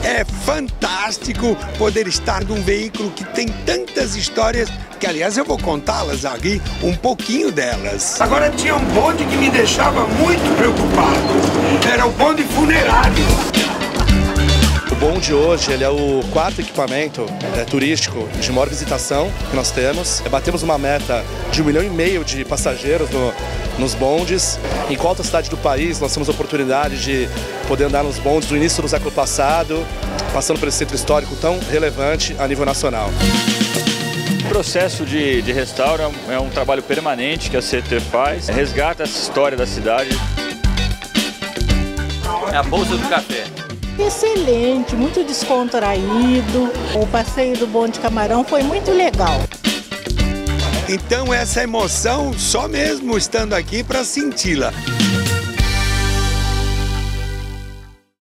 É fantástico poder estar num veículo que tem tantas histórias, que aliás eu vou contá-las aqui, um pouquinho delas. Agora tinha um bonde que me deixava muito preocupado, era o bonde funerário. O bonde hoje ele é o quarto equipamento turístico de maior visitação que nós temos. Batemos uma meta de 1,5 milhão de passageiros nos bondes. Em qual outra cidade do país nós temos a oportunidade de poder andar nos bondes do início do século passado, passando por esse centro histórico tão relevante a nível nacional. O processo de restauro é um trabalho permanente que a CET faz, resgata essa história da cidade. É a Bolsa do Café. Excelente, muito descontraído. O passeio do bonde Camarão foi muito legal. Então essa emoção só mesmo estando aqui para senti-la.